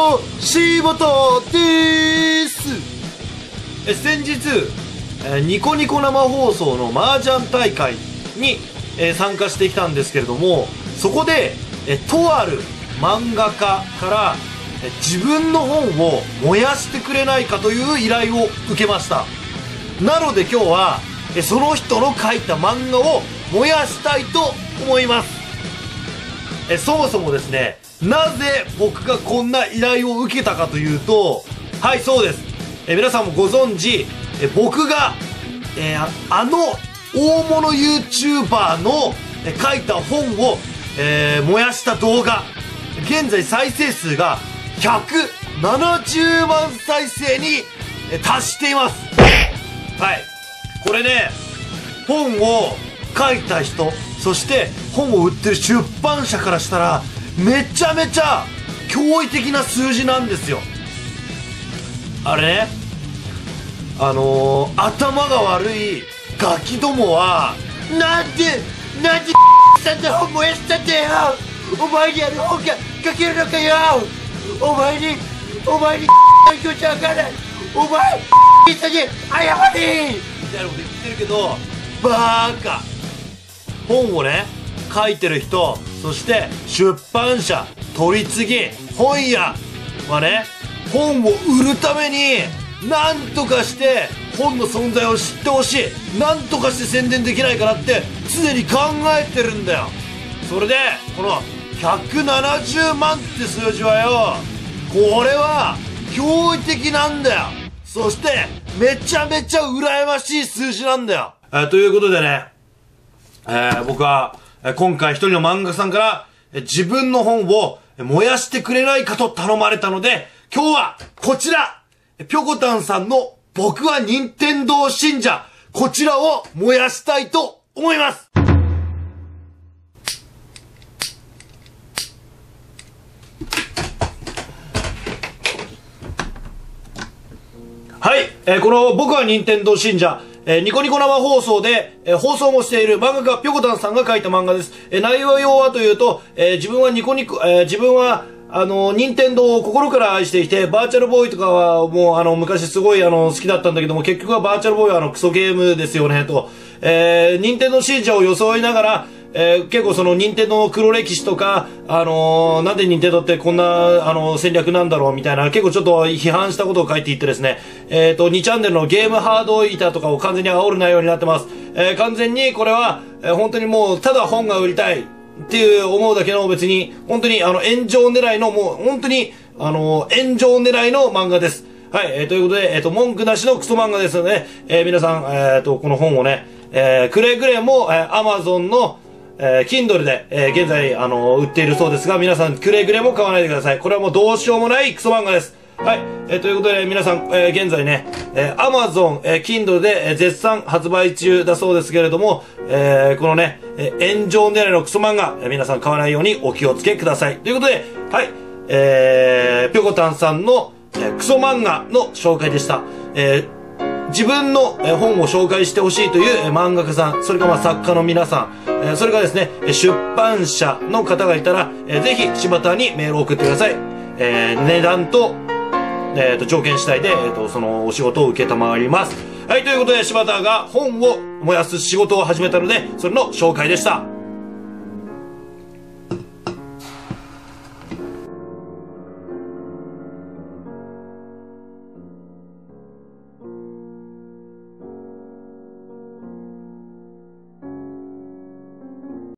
も、柴田です。先日、ニコニコ生放送の麻雀大会に、参加してきたんですけれども、そこで、とある漫画家から、自分の本を燃やしてくれないかという依頼を受けました。なので今日は、その人の書いた漫画を燃やしたいと思います。そもそもですね、なぜ僕がこんな依頼を受けたかというと、はい、そうです。皆さんもご存知、僕が、あの大物 YouTuber の書いた本を、燃やした動画、現在再生数が170万再生に達しています。はい。これね、本を書いた人、そして本を売ってる出版社からしたら、めちゃめちゃ驚異的な数字なんですよ。あれね、頭が悪いガキどもは、なんでさんの本燃やしたんだよ。お前にある本が書けるのかよ。お前に気持ちわかんない。お前さんに謝れみたいなこと言ってるけど、バーカ。本をね、書いてる人、そして出版社、取り次ぎ、本屋はね、本を売るために何とかして本の存在を知ってほしい、何とかして宣伝できないかなって常に考えてるんだよ。それでこの170万って数字はよ、これは驚異的なんだよ。そしてめちゃめちゃ羨ましい数字なんだよ。ということでね、僕は今回一人の漫画家さんから自分の本を燃やしてくれないかと頼まれたので、今日はこちら、ぴょこたんさんの僕は任天堂信者、こちらを燃やしたいと思います。はい、この僕は任天堂信者、ニコニコ生放送で、放送もしている漫画家ぴょこたんさんが書いた漫画です。内容はというと、自分は任天堂を心から愛していて、バーチャルボーイとかはもう昔すごい好きだったんだけども、結局はバーチャルボーイはクソゲームですよね、と。任天堂信者を装いながら、結構その任天堂の黒歴史とか、なんで任天堂ってこんな戦略なんだろうみたいな、結構ちょっと批判したことを書いていってですね、2チャンネルのゲームハードイーターとかを完全に煽る内容になってます。完全にこれは、本当にもうただ本が売りたいっていう思うだけの、別に本当に炎上狙いの、もう本当に炎上狙いの漫画です。はい、ということで、文句なしのクソ漫画ですので、皆さん、この本をね、くれぐれも、Amazon のKindle で、現在、売っているそうですが、皆さんくれぐれも買わないでください。これはもうどうしようもないクソ漫画です。はい。ということで、皆さん、現在ね、Amazon、Kindle で、絶賛発売中だそうですけれども、このね、炎上狙いのクソ漫画、皆さん買わないようにお気をつけください。ということで、はい。ぴょこたんさんの、クソ漫画の紹介でした。自分の本を紹介してほしいという漫画家さん、それから作家の皆さん、それからですね、出版社の方がいたら、ぜひ柴田にメールを送ってください。値段と、条件次第で、そのお仕事を受けたまわります。はい、ということで柴田が本を燃やす仕事を始めたので、それの紹介でした。